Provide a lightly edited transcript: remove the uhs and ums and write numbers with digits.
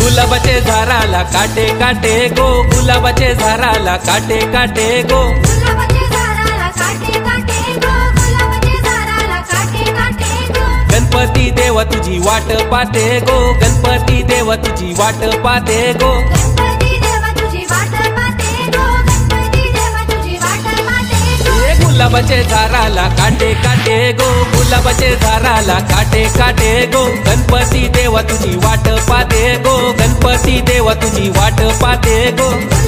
गुलाबाचे झाडाला काटे काटे गो, गुलाबाचे झाडाला काटे काटे गो, गुलाबाचे झाडाला काटे काटे गो, गुलाबाचे झाडाला काटे काटे गो। गणपती देव तुझी वाट पाहते गो, गणपती देव तुझी वाट पाहते गो, गणपती देव तुझी वाट पाहते गो, गणपती देव तुझी वाट पाहते गो। ए गुलाबाचे झाडाला काटे काटे गो, गुलाबाचे झाडाला काटे काटे गो, गणपती देव तुझी वाट पाहते गो, गणपती देव तुझी वाट पाहते गो।